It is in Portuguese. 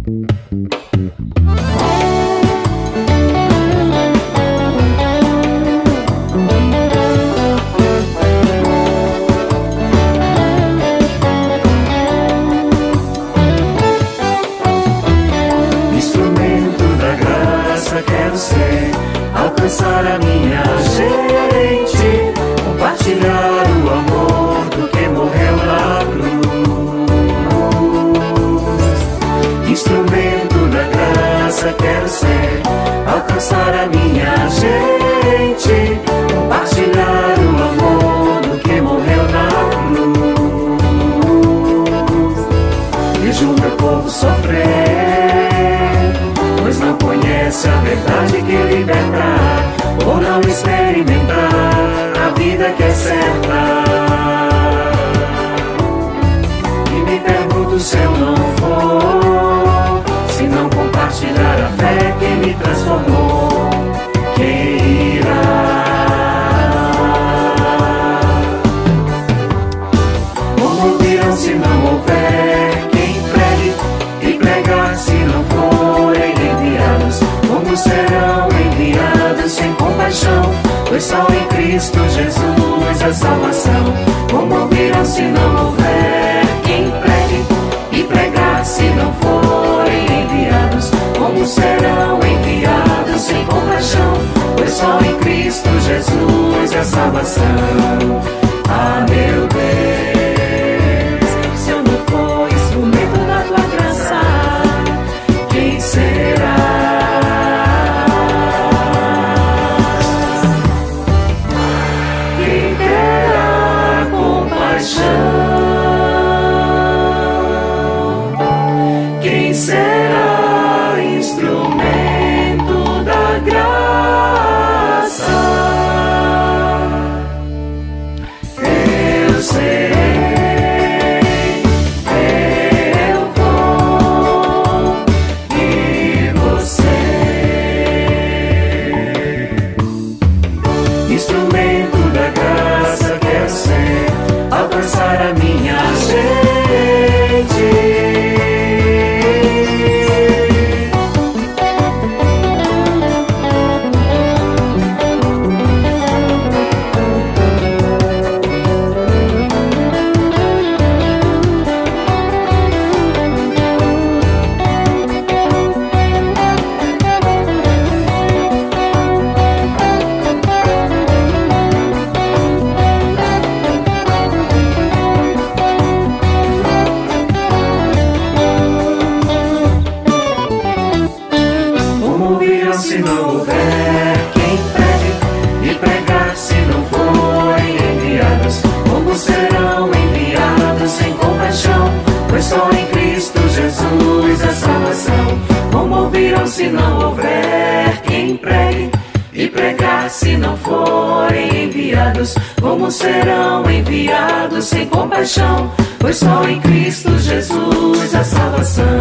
Alcançar a minha gente, compartilhar o amor do que morreu na cruz. Instrumento da graça quero ser, alcançar a minha gente, compartilhar o amor do que morreu na cruz. Vejo o meu povo sofrer, pois não conhece a verdade que liberta, ou não experimentar a vida que é certa. E me pergunto se eu não for, se não compartilhar a fé que me transformou, quem irá? Como ouvirão se não houver quem pregue, e pregar se não forem enviados? Como serão enviados sem compaixão? Pois só em Cristo Jesus a salvação. Como ouvirão se não houver quem pregue, e pregar se não forem enviados? Como serão enviados sem compaixão? Pois só em Cristo Jesus a salvação. Ah, meu Deus, se eu não for instrumento da tua graça, quem será? Quem terá compaixão? Quem será instrumento da graça? Eu sei. Instrumento da graça quero ser, alcançar a minha gente. Se não houver quem pregue, e pregar se não forem enviados? Como serão enviados sem compaixão? Pois só em Cristo Jesus a salvação. Como ouvirão se não houver quem pregue, e pregar se não forem enviados? Como serão enviados sem compaixão? Pois só em Cristo Jesus a salvação.